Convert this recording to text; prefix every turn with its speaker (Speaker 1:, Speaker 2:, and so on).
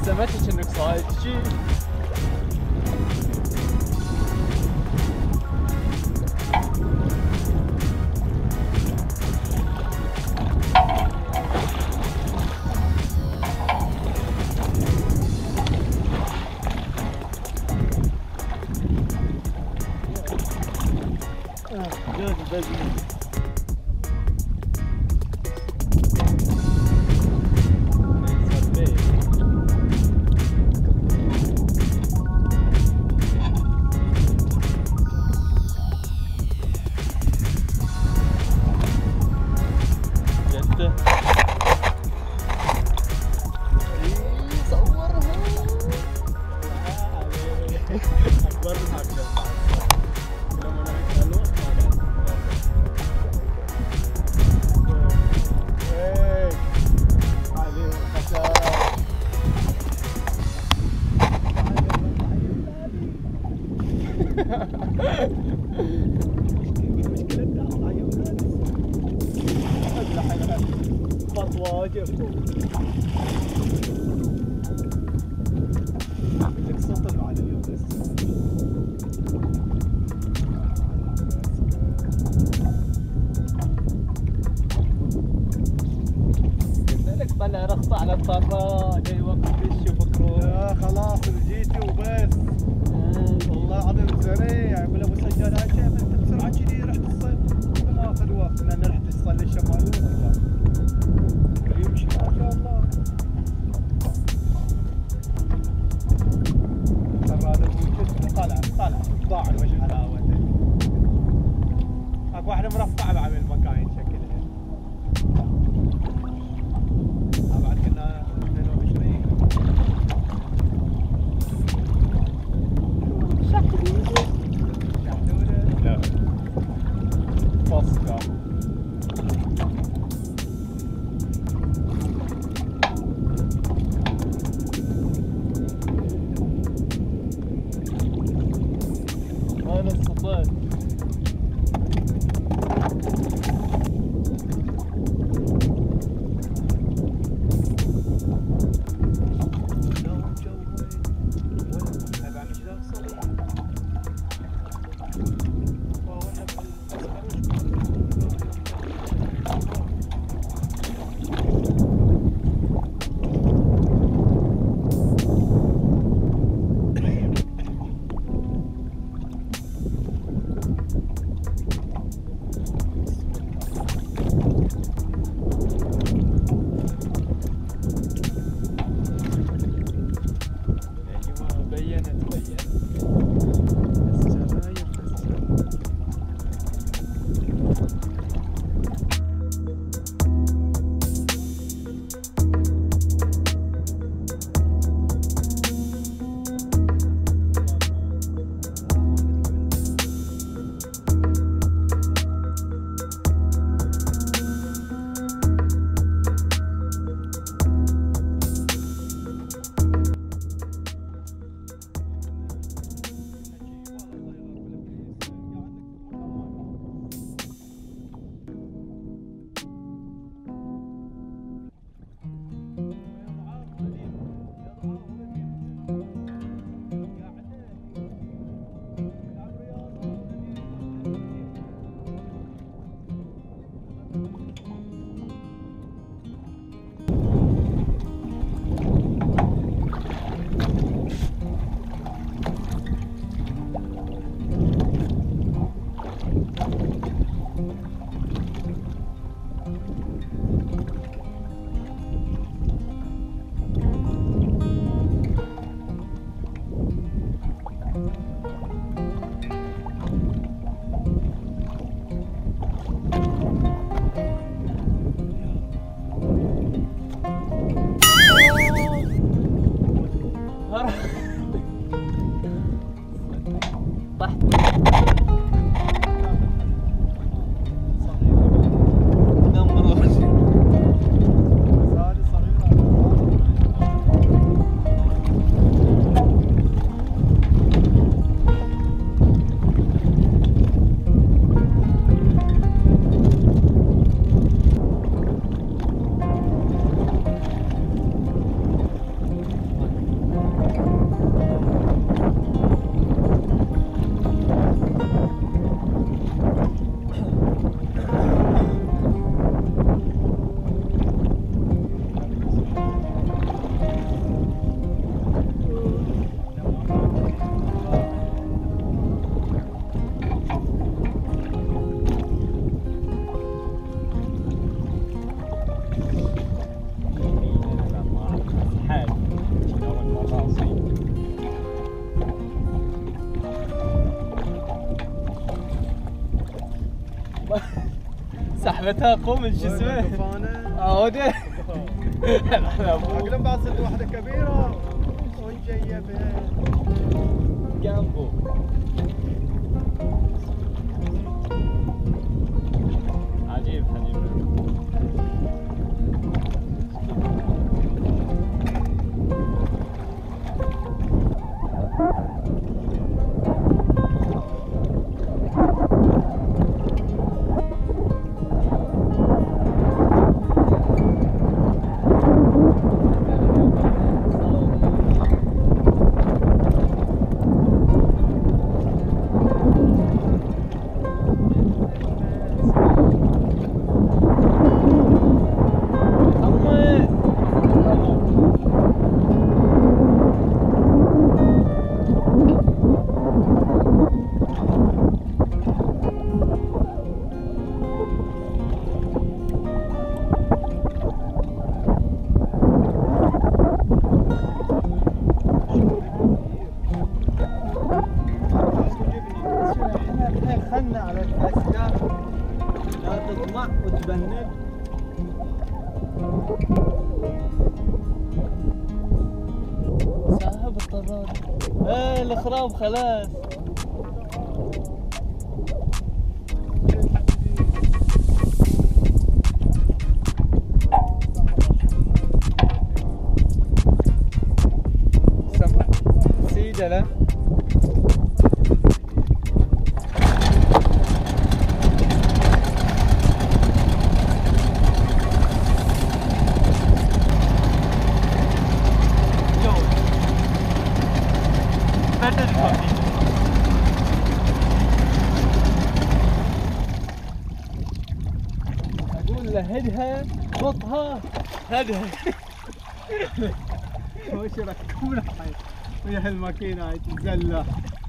Speaker 1: صدمتك انك صايد شي.
Speaker 2: طلع رخصة على الطرفة جاي وقت تشوف كروز.
Speaker 1: لا خلاص جيتي وبس. والله العظيم سريع يقول ابو سجاد هاي شايف انت بسرعه كذي رحت تصيد ما اخذ وقت لان رحت تصلي الشمال ورجع يمشي ما شاء الله. ترى هذا طلع ضاع وش حلاوته. اكو واحده مرفعه بعد المكاين شكلها. بعد كنا 22 لا فاسكا انا الصطاد
Speaker 2: سحبتها قوم شو اسمه؟
Speaker 1: طوفانه
Speaker 2: عوده
Speaker 1: اقلم بعد صرت واحده كبيره وجايه بها
Speaker 2: جامبو عجيب عجيب.
Speaker 1: خلنا على الاشجار لا تطلع وتبند.
Speaker 2: سحب الطراد. ايه الخراب خلاص.
Speaker 1: سمع سيدة له
Speaker 2: اقول له هدها بطها هدها.
Speaker 1: وش ركبنا ويا هالماكينه هاي تتزلح.